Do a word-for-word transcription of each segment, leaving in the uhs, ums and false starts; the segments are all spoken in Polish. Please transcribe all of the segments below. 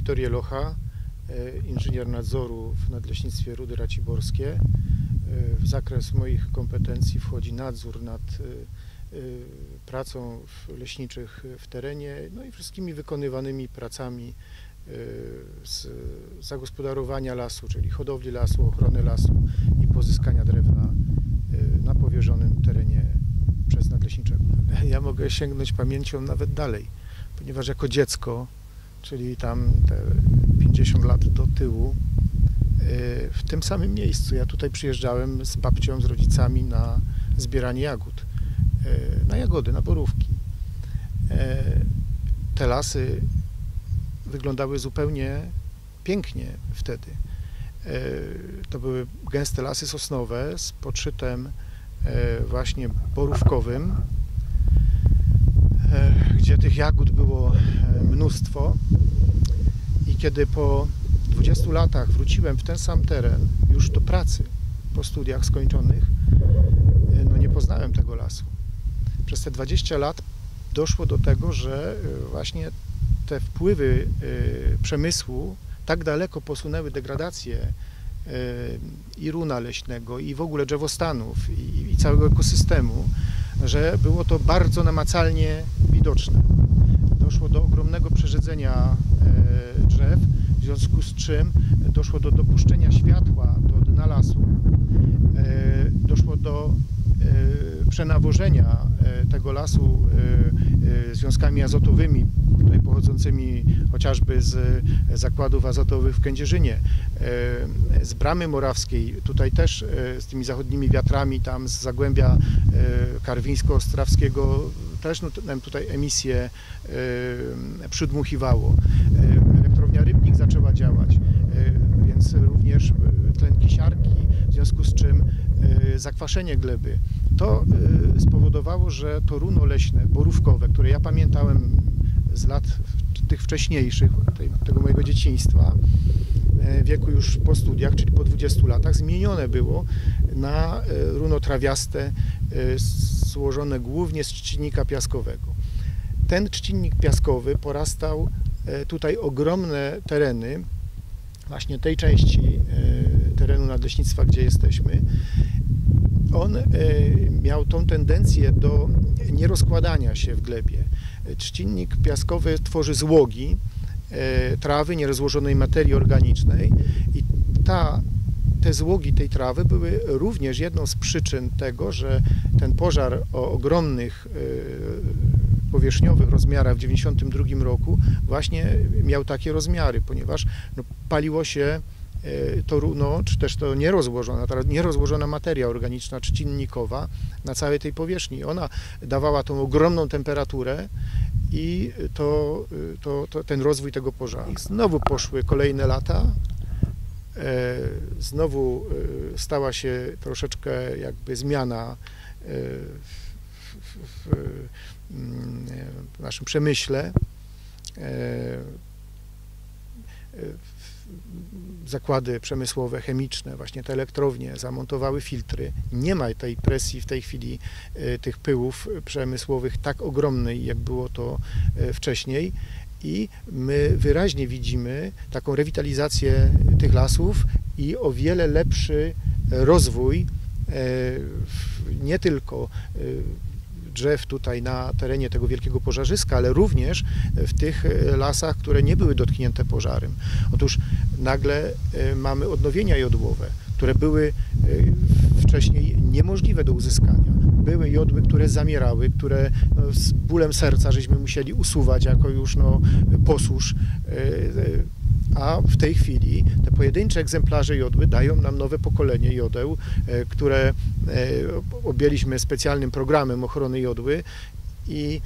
Wiktor Jelocha, inżynier nadzoru w Nadleśnictwie Rudy Raciborskie. W zakres moich kompetencji wchodzi nadzór nad pracą leśniczych w terenie, no i wszystkimi wykonywanymi pracami z zagospodarowania lasu, czyli hodowli lasu, ochrony lasu i pozyskania drewna na powierzonym terenie przez nadleśniczego. Ja mogę sięgnąć pamięcią nawet dalej, ponieważ jako dziecko, czyli tam te pięćdziesiąt lat do tyłu, w tym samym miejscu, ja tutaj przyjeżdżałem z babcią, z rodzicami na zbieranie jagód, na jagody, na borówki. Te lasy wyglądały zupełnie pięknie wtedy. To były gęste lasy sosnowe z podszytem właśnie borówkowym, gdzie tych jagód było mnóstwo. I kiedy po dwudziestu latach wróciłem w ten sam teren, już do pracy, po studiach skończonych, no nie poznałem tego lasu. Przez te dwadzieścia lat doszło do tego, że właśnie te wpływy przemysłu tak daleko posunęły degradację i runa leśnego, i w ogóle drzewostanów, i, i całego ekosystemu, że było to bardzo namacalnie widoczne. Doszło do ogromnego przerzedzenia drzew, w związku z czym doszło do dopuszczenia światła do dna lasu, doszło do przenawożenia tego lasu związkami azotowymi, tutaj pochodzącymi chociażby z zakładów azotowych w Kędzierzynie, z Bramy Morawskiej, tutaj też z tymi zachodnimi wiatrami, tam z Zagłębia Karwińsko-Ostrawskiego też no, nam tutaj emisje przydmuchiwało. Elektrownia Rybnik zaczęła działać, więc również tlenki siarki, w związku z czym zakwaszenie gleby. To spowodowało, że to runo leśne, borówkowe, które ja pamiętałem z lat tych wcześniejszych, tej, tego mojego dzieciństwa, w wieku już po studiach, czyli po dwudziestu latach, zmienione było na runo trawiaste, złożone głównie z trzcinnika piaskowego. Ten trzcinnik piaskowy porastał tutaj ogromne tereny, właśnie tej części terenu nadleśnictwa, gdzie jesteśmy. On miał tą tendencję do nierozkładania się w glebie. Trzcinnik piaskowy tworzy złogi trawy, nierozłożonej materii organicznej, i ta, te złogi tej trawy były również jedną z przyczyn tego, że ten pożar o ogromnych powierzchniowych rozmiarach w dziewięćdziesiątym drugim roku właśnie miał takie rozmiary, ponieważ no, paliło się to runo, czy też to nierozłożona, ta nierozłożona materia organiczna trzcinnikowa na całej tej powierzchni. Ona dawała tą ogromną temperaturę i to, to, to ten rozwój tego pożaru. I znowu poszły kolejne lata, znowu stała się troszeczkę jakby zmiana w, w, w naszym przemyśle. Zakłady przemysłowe, chemiczne, właśnie te elektrownie zamontowały filtry. Nie ma tej presji w tej chwili tych pyłów przemysłowych tak ogromnej, jak było to wcześniej, i my wyraźnie widzimy taką rewitalizację tych lasów i o wiele lepszy rozwój nie tylko drzew tutaj na terenie tego wielkiego pożarzyska, ale również w tych lasach, które nie były dotknięte pożarem. Otóż nagle mamy odnowienia jodłowe, które były wcześniej niemożliwe do uzyskania. Były jodły, które zamierały, które no, z bólem serca żeśmy musieli usuwać jako już no, posusz, a w tej chwili te pojedyncze egzemplarze jodły dają nam nowe pokolenie jodeł, które objęliśmy specjalnym programem ochrony jodły i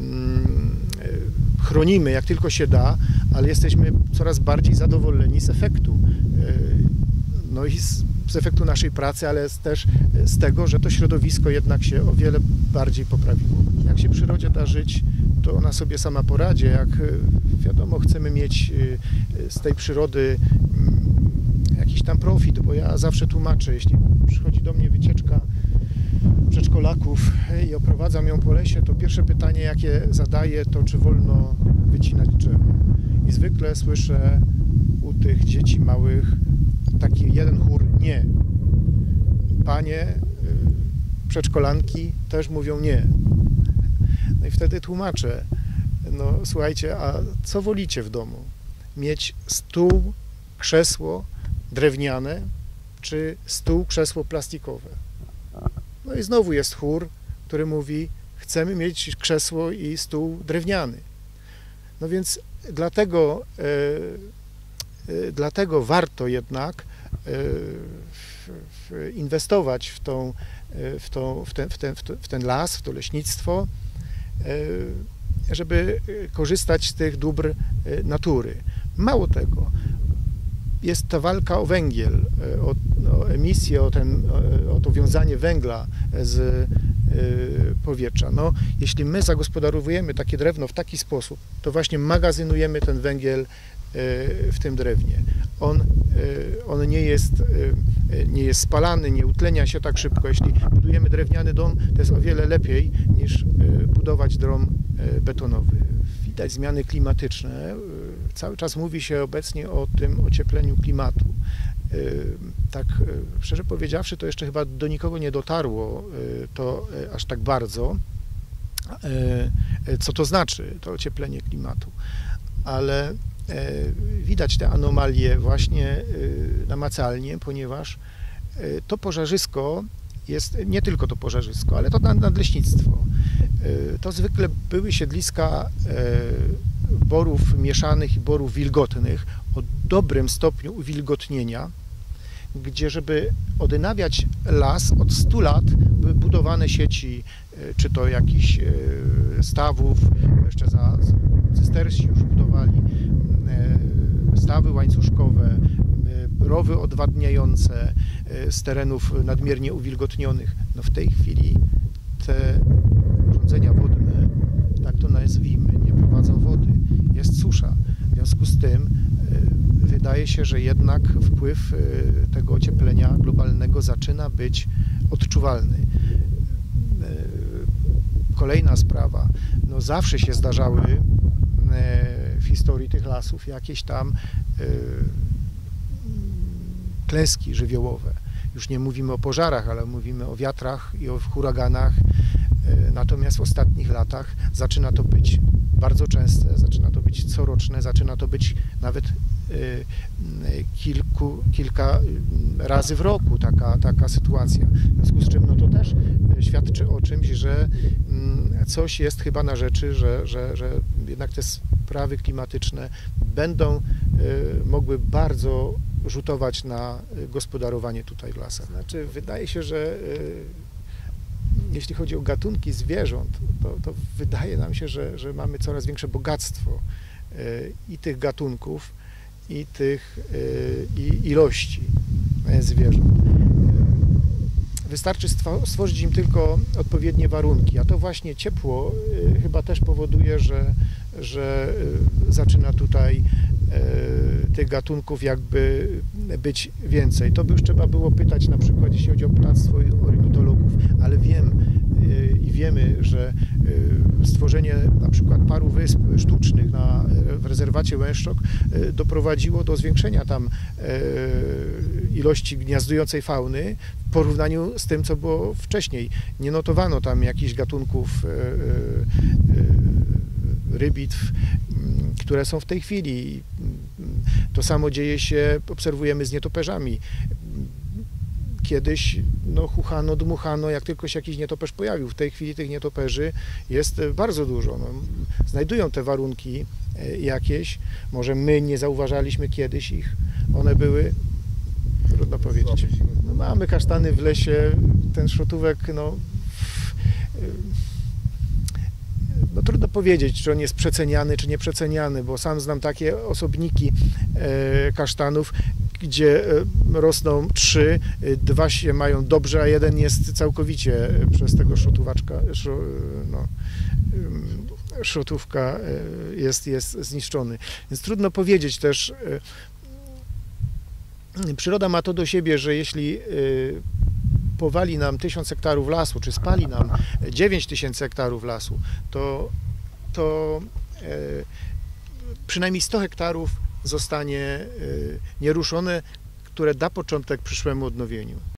chronimy jak tylko się da, ale jesteśmy coraz bardziej zadowoleni z efektu. No i z, z efektu naszej pracy, ale też z tego, że to środowisko jednak się o wiele bardziej poprawiło. Jak się przyrodzie da żyć, to ona sobie sama poradzi. Jak wiadomo, chcemy mieć z tej przyrody jakiś tam profit, bo ja zawsze tłumaczę, jeśli przychodzi do mnie wycieczka przedszkolaków i oprowadzam ją po lesie, to pierwsze pytanie, jakie zadaję, to czy wolno wycinać drzewo. I zwykle słyszę u tych dzieci małych taki jeden chór nie. Panie, przedszkolanki też mówią nie. No i wtedy tłumaczę, no słuchajcie, a co wolicie w domu? Mieć stół, krzesło drewniane, czy stół, krzesło plastikowe? No i znowu jest chór, który mówi, chcemy mieć krzesło i stół drewniany. No więc dlatego, e, e, dlatego warto jednak e, w, w inwestować w, tą, w, tą, w, ten, w, ten, w ten las, w to leśnictwo, e, żeby korzystać z tych dóbr natury. Mało tego, jest ta walka o węgiel, o, o emisję, o, ten, o to wiązanie węgla z powietrza. No, jeśli my zagospodarowujemy takie drewno w taki sposób, to właśnie magazynujemy ten węgiel w tym drewnie. On, on nie jest, nie jest spalany, nie utlenia się tak szybko. Jeśli budujemy drewniany dom, to jest o wiele lepiej niż budować dom betonowy. Widać zmiany klimatyczne. Cały czas mówi się obecnie o tym ociepleniu klimatu. Tak szczerze powiedziawszy, to jeszcze chyba do nikogo nie dotarło to aż tak bardzo, co to znaczy, to ocieplenie klimatu. Ale widać te anomalie właśnie namacalnie, ponieważ to pożarzysko jest, nie tylko to pożarzysko, ale to nadleśnictwo. To zwykle były siedliska borów mieszanych i borów wilgotnych o dobrym stopniu uwilgotnienia, gdzie żeby odnawiać las od stu lat były budowane sieci, czy to jakichś stawów, jeszcze za cystersi już budowali stawy łańcuszkowe, rowy odwadniające z terenów nadmiernie uwilgotnionych. No w tej chwili te urządzenia wodne, tak to nazwijmy, nie prowadzą wody. Jest susza. W związku z tym wydaje się, że jednak wpływ tego ocieplenia globalnego zaczyna być odczuwalny. Kolejna sprawa. No zawsze się zdarzały w historii tych lasów jakieś tam klęski żywiołowe. Już nie mówimy o pożarach, ale mówimy o wiatrach i o huraganach. Natomiast w ostatnich latach zaczyna to być bardzo częste, zaczyna to być coroczne, zaczyna to być nawet kilku, kilka razy w roku taka, taka sytuacja. W związku z czym no to też świadczy o czymś, że coś jest chyba na rzeczy, że, że, że jednak te sprawy klimatyczne będą mogły bardzo rzutować na gospodarowanie tutaj w lasach. Znaczy, wydaje się, że jeśli chodzi o gatunki zwierząt, to, to wydaje nam się, że, że mamy coraz większe bogactwo i tych gatunków, i tych i ilości zwierząt. Wystarczy stworzyć im tylko odpowiednie warunki, a to właśnie ciepło chyba też powoduje, że, że zaczyna tutaj tych gatunków jakby być więcej. To by już trzeba było pytać na przykład, jeśli chodzi o ptactwo ornitologów, ale wiem i wiemy, że stworzenie na przykład paru wysp sztucznych na, w rezerwacie Łęszczok doprowadziło do zwiększenia tam ilości gniazdującej fauny w porównaniu z tym, co było wcześniej. Nie notowano tam jakichś gatunków rybitw, które są w tej chwili. To samo dzieje się, obserwujemy z nietoperzami. Kiedyś no, chuchano, dmuchano, jak tylko się jakiś nietoperz pojawił. W tej chwili tych nietoperzy jest bardzo dużo. No, znajdują te warunki jakieś. Może my nie zauważaliśmy kiedyś ich. One były, trudno powiedzieć. No, mamy kasztany w lesie, ten szrotówek, no, no trudno powiedzieć, czy on jest przeceniany, czy nieprzeceniany, bo sam znam takie osobniki e, kasztanów, gdzie rosną trzy, dwa się mają dobrze, a jeden jest całkowicie przez tego szrotowaczka, szro, no, szrotówka jest, jest zniszczony. Więc trudno powiedzieć też, przyroda ma to do siebie, że jeśli powali nam tysiąc hektarów lasu, czy spali nam dziewięć tysięcy hektarów lasu, to, to przynajmniej sto hektarów zostanie nieruszone, które da początek przyszłemu odnowieniu.